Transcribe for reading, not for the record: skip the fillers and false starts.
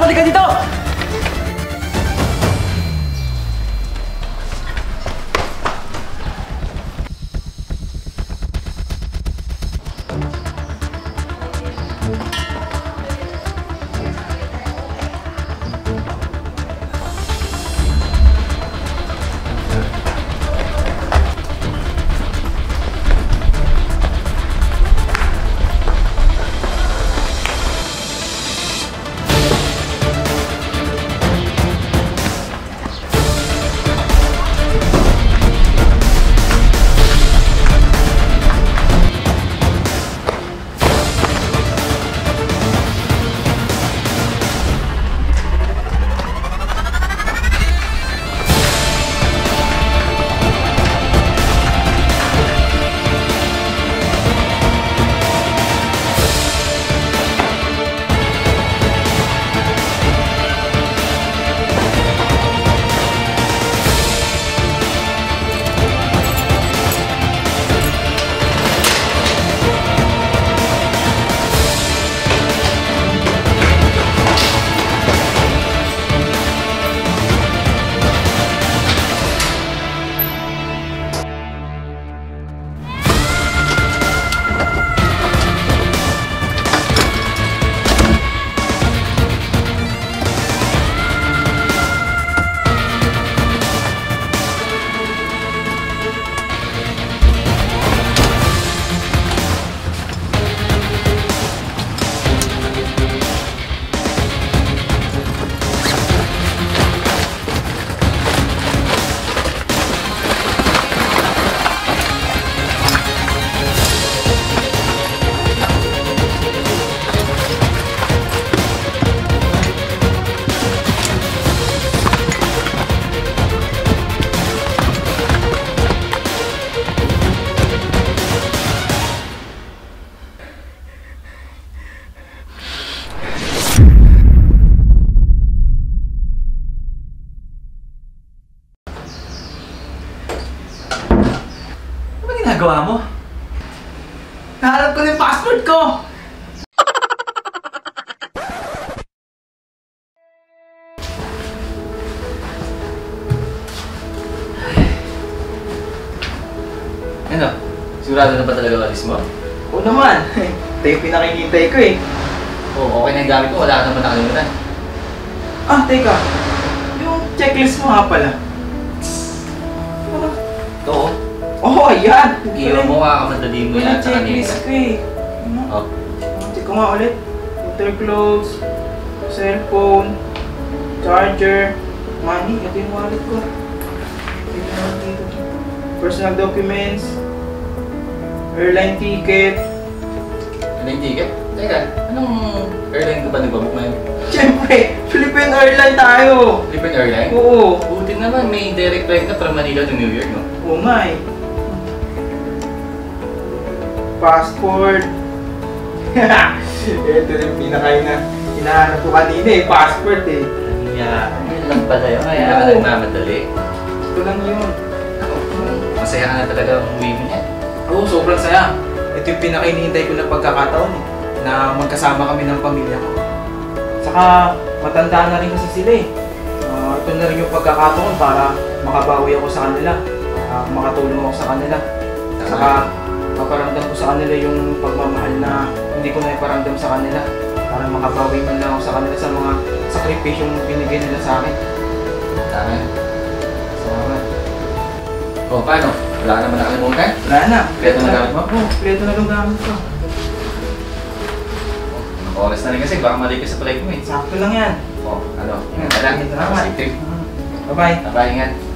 halika dito! Ginagawa mo? Nahanap ko na yung password ko! Ano? Sigurado na ba talaga alis mo? Oo naman! Ito yung pinakikintay ko eh. Oo, okay na yung gamit ko. Wala ka naman nakalimutan. Ah, teka. Yung checklist mo nga pala. Ito oh. Oh, ayan! Iwan mo nga, kamadali mo yan sa kanina. Checklist ko eh. Oh. Check ko nga ulit. Winter clothes, cellphone, charger, money. Ito yung wallet ko. Personal documents, airline ticket. Airline ticket? Teka, anong airline ka ba nagbabook ngayon? Siyempre, Philippine Airline tayo! Philippine Airline? Oo! Buti naman, may direct flight na from Manila to New York, no? Oo nga eh. Passport. Ito rin hinahanap ko kanina eh, passport eh. Yun lang pala yun, kaya ka nagmamadali. Ito lang yun. Masaya ka na talaga ang uwi mo niya. Oo, sobrang saya. Ito yung pinaka-hinihintay ko na pagkakataon eh, na magkasama kami ng pamilya ko. Saka matanda na rin kasi sila eh. Ito na rin yung pagkakataon para makabawi ako sa kanila. Makatulong ako sa kanila. Saka maparamdam ko sa kanila yung pagmamahal na hindi ko na iparamdam sa kanila. Para makabawi man lang ako sa kanila sa mga sakripisyong binigay nila sa akin. Tama yun. Salamat. O, paano? Wala ka naman nakalimutan? Wala na. Kompleto na gamit mo? Oo, kompleto na yung gamit ko. Oras na rin kasi, baka mali ka sa flight mo eh. Sakto lang yan. O, ano? Ingat ka lang. Salamat. Safe trip. Bye-bye. Bye-bye, ingat.